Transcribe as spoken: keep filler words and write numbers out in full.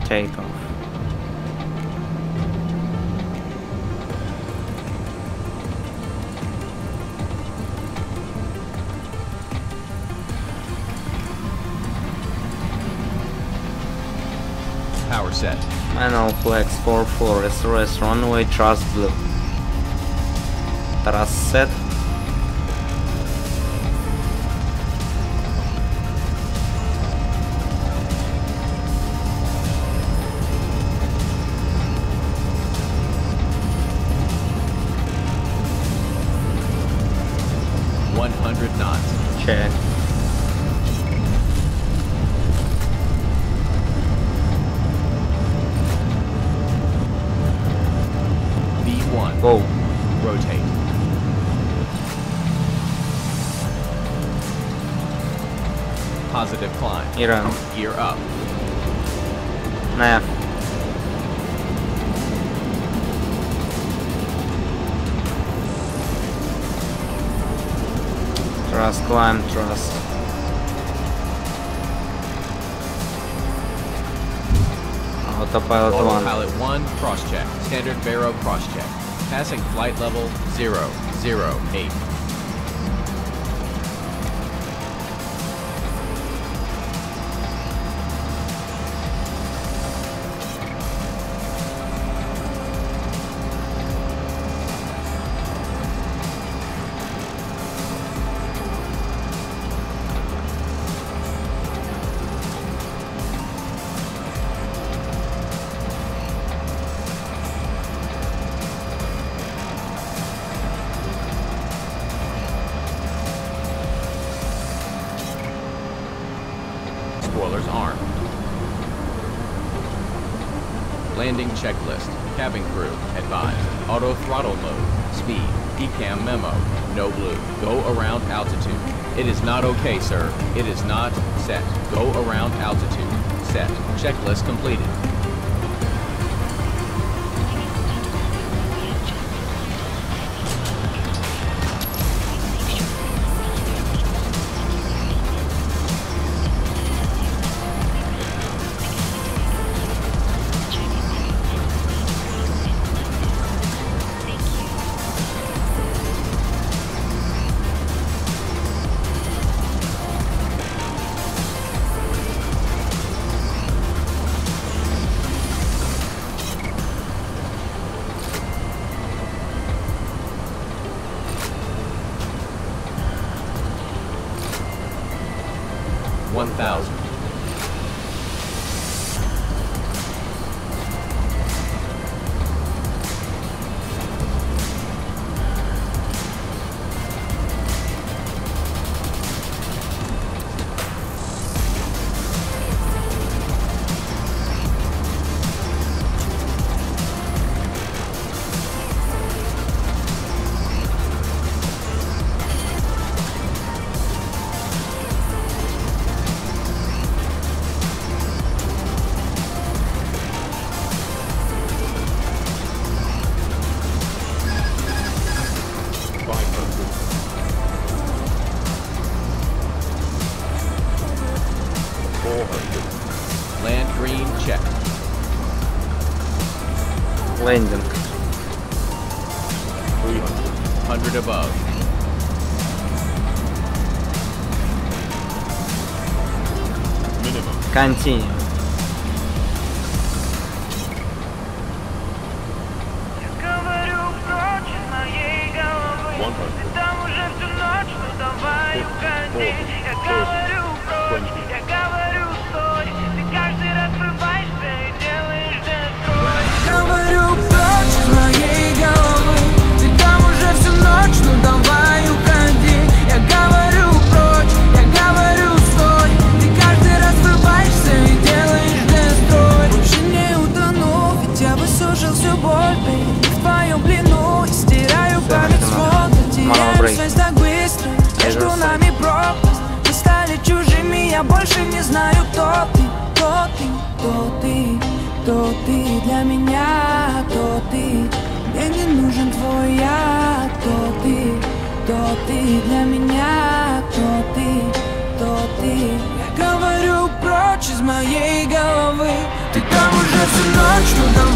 Takeoff. Power set. Manual flex four four S R S runway thrust blue. Thrust set. one hundred knots. Check. V one. Go. Rotate. Positive climb. Iran. Gear up. Nah. Thrust climb, thrust. Autopilot one. Autopilot one, cross check. Standard Vero cross check. Passing flight level zero zero eight. Spoilers armed. Landing checklist. Cabin crew, advised. Auto throttle mode. Speed. E CAM memo. No blue. Go around altitude. It is not okay, sir. It is not set. Go around altitude. Set. Checklist completed. one thousand. Land green, check. Landing. three hundred above. Minimum. Continue. one Говорю прочь из моей головы. Ты там уже всю ночь, ну давай уходи. Я говорю прочь, я говорю стой. Ты каждый раз врубаешься и делаешь дестрой. Больше не утону, ведь я высушил всю боль, baby. В твоем плену и стираю память с фото. Теряю связь так быстро, между нами пропасть. Мы стали чужими, я больше не знаю, кто ты. Кто ты, кто ты, кто ты для меня, кто ты. Мне не нужен твой я, кто ты, кто ты для меня, кто ты, кто ты. Я говорю прочь из моей головы. Ты там уже уже всю ночь, ну давай